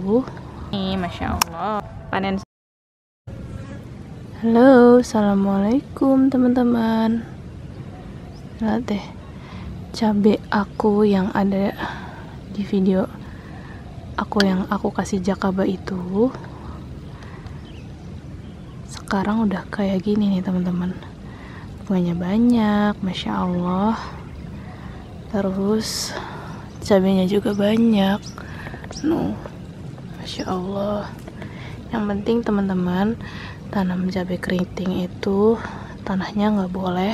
itu. Nih, Masya Allah, panen. Halo, assalamualaikum teman-teman. Lihat deh, cabai aku yang ada di video yang aku kasih jakaba itu sekarang udah kayak gini nih teman-teman. Bunganya banyak, Masya Allah. Terus cabenya juga banyak. Masya Allah. Yang penting teman-teman, tanam cabai keriting itu tanahnya nggak boleh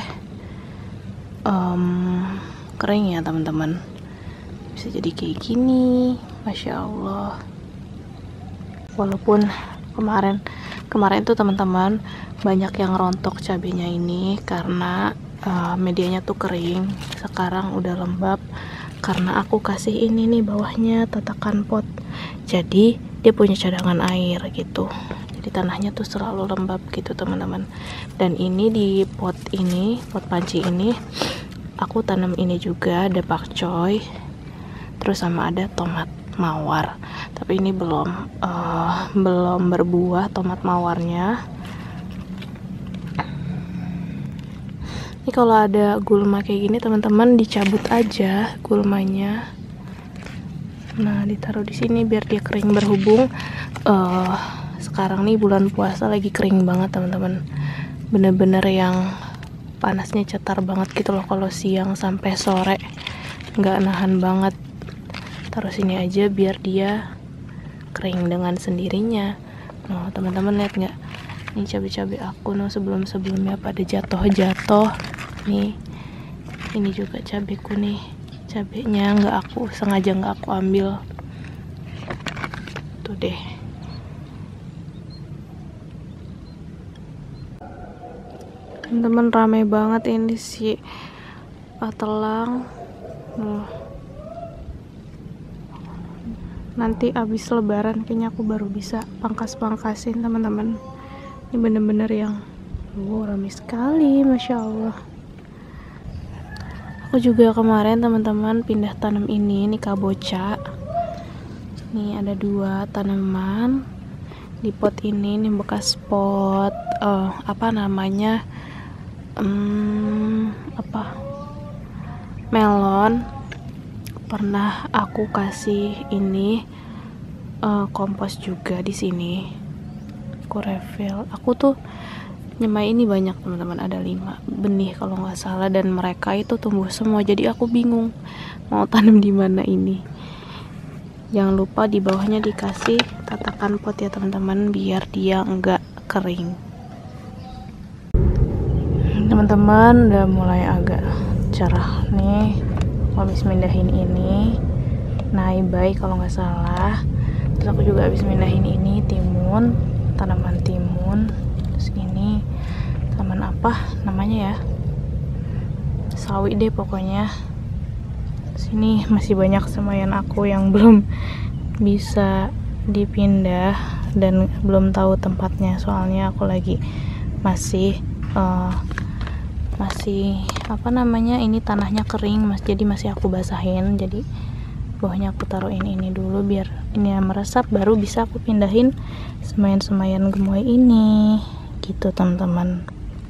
kering ya teman-teman. Bisa jadi kayak gini, Masya Allah. Walaupun kemarin tuh teman-teman banyak yang rontok cabenya ini karena medianya tuh kering. Sekarang udah lembab karena aku kasih ini nih bawahnya tatakan pot, jadi dia punya cadangan air gitu. Jadi tanahnya tuh selalu lembab gitu teman-teman. Dan ini di pot panci ini aku tanam ini juga, ada pakcoy, terus sama ada tomat mawar. Tapi ini belum berbuah tomat mawarnya. Ini kalau ada gulma kayak gini teman-teman, dicabut aja gulmanya. Nah, ditaruh di sini biar dia kering. Berhubung sekarang nih bulan puasa lagi kering banget teman-teman. Bener-bener yang panasnya cetar banget gitu loh kalau siang sampai sore. Nggak nahan banget. Taruh sini aja biar dia kering dengan sendirinya. Nah, teman-teman lihat nggak? Ini cabai-cabai aku sebelum-sebelumnya pada jatuh. Nih, ini juga cabeku nih. Cabenya sengaja nggak aku ambil. Tuh deh. Teman-teman, ramai banget ini si patelang. Nanti abis lebaran kayaknya aku baru bisa pangkas-pangkasin teman-teman. Ini bener-bener yang ramai sekali, Masya Allah. Aku juga kemarin teman-teman pindah tanam ini kabocha. Nih ada 2 tanaman di pot ini. Nih bekas pot melon. Pernah aku kasih ini kompos juga di sini. Aku refill. Aku tuh nyemai ini banyak teman-teman, ada 5 benih kalau nggak salah, dan mereka itu tumbuh semua. Jadi aku bingung mau tanam di mana ini. Jangan lupa di bawahnya dikasih tatakan pot ya teman-teman, biar dia nggak kering. Teman-teman udah mulai agak cerah nih. Habis mindahin ini naibai kalau nggak salah. Terus aku juga habis mindahin ini timun, tanaman timun. Terus ini tanaman apa namanya ya, sawi deh pokoknya. Sini masih banyak semayan aku yang belum bisa dipindah dan belum tahu tempatnya, soalnya aku lagi masih ini tanahnya kering jadi masih aku basahin. Jadi bawahnya aku taruhin ini dulu biar ini meresap, baru bisa aku pindahin semayan gemoy ini gitu teman-teman.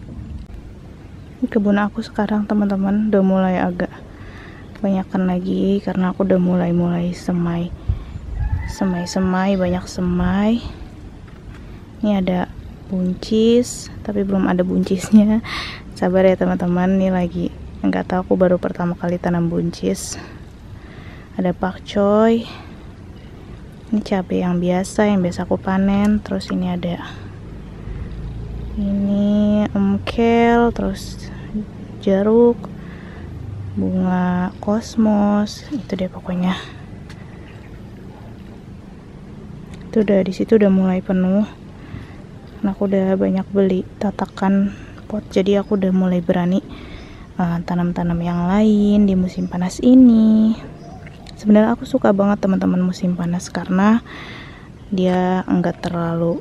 Kebun aku sekarang teman-teman udah mulai agak banyakan lagi karena aku udah mulai semai banyak semai. Ini ada buncis tapi belum ada buncisnya, sabar ya teman-teman. Ini lagi nggak tahu, aku baru pertama kali tanam buncis. Ada pakcoy, ini cabai yang biasa aku panen. Terus ini ada ini emkel, terus jeruk, bunga kosmos, itu deh pokoknya. Itu udah di situ udah mulai penuh. Nah, aku udah banyak beli tatakan pot, jadi aku udah mulai berani tanam-tanam yang lain di musim panas ini. Sebenarnya aku suka banget teman-teman musim panas karena dia enggak terlalu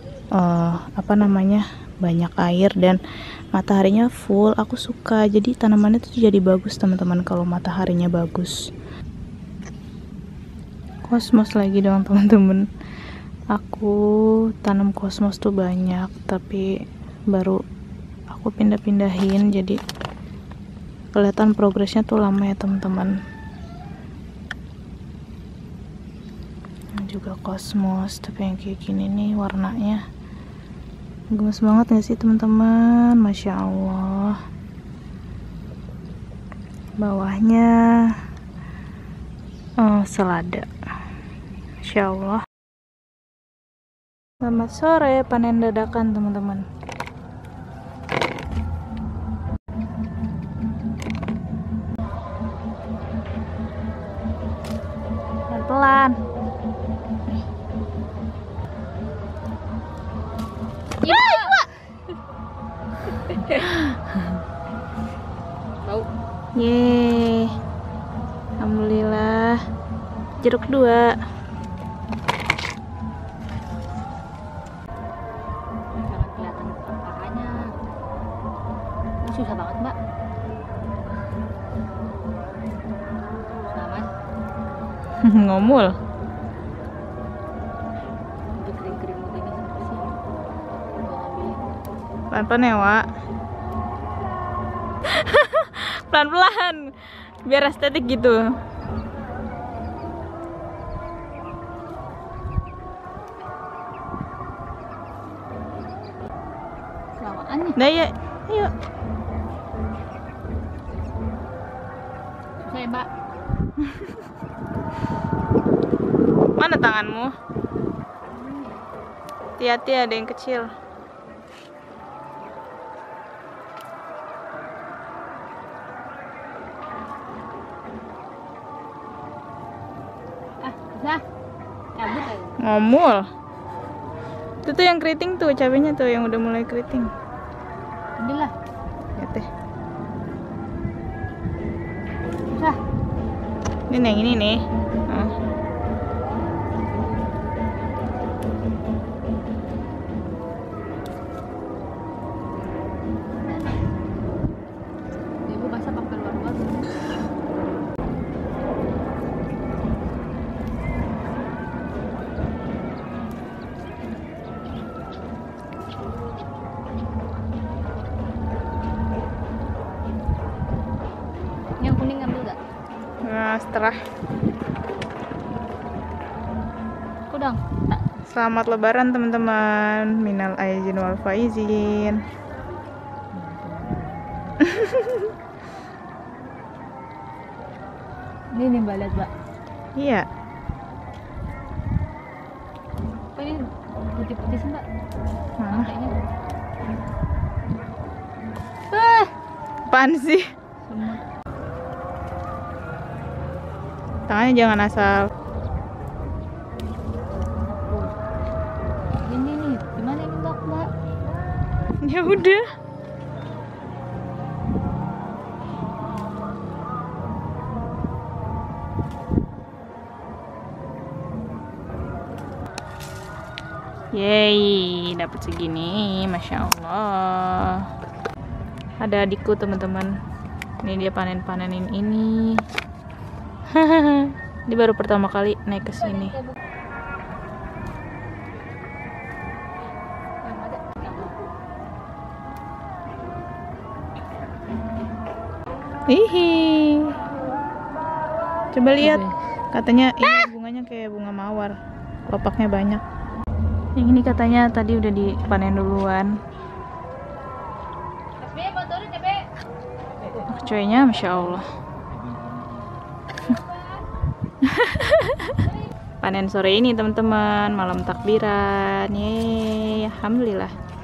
banyak air dan mataharinya full. Aku suka, jadi tanamannya tuh jadi bagus teman-teman kalau mataharinya bagus. Kosmos lagi dong teman-teman. Aku tanam kosmos tuh banyak, tapi baru aku pindah-pindahin, jadi kelihatan progresnya tuh lama ya teman-teman. Juga kosmos, tapi yang kayak gini nih warnanya gemes banget gak sih teman-teman? Masya Allah. Bawahnya selada. Masya Allah. Selamat sore, panen dadakan teman-teman. Pelan-pelan. Bau. Yeay. Alhamdulillah. Jeruk kedua. Jangan kelihatan kakaknya. Ini susah banget, Mbak. Selamat. Ngomul. Untuk kering-kering begini sih. Pelan-pelan ya, Wak. Pelan-pelan. Biar estetik gitu. Kelamaan nih. Nah, ya. Ayo. Susah ya, Mbak. Mana tanganmu? Hati-hati, ada yang kecil. Susah. Cabut aja. Ngomul. Itu tuh yang keriting tuh, cabenya tuh yang udah mulai keriting. Inilah. Ya teh. Susah. Ini yang ini nih. Oh. Ibu basah pakai luar-luar. Yang kuning ngambil gak? Nah, setelah Aku dong. Tak. selamat lebaran teman-teman. Minal aizin wal faizin. Ini nih Mbak, lihat Mbak. Iya. Apa ini putih-putih sih Mbak? Mana? Kayaknya. Apaan sih? Semut. Tangannya jangan asal. Ini nih, gimana ini Mbak? Ya udah. Yeay, dapat segini, masya Allah. Ada adikku teman-teman. Ini dia panen-panenin ini. Ini baru pertama kali naik ke sini. Hihi. Coba lihat. Katanya ini bunganya kayak bunga mawar. Kelopaknya banyak. Yang ini katanya tadi udah dipanen duluan. Cuy-nya masya Allah. Panen sore ini teman-teman, malam takbiran. Yeay, alhamdulillah.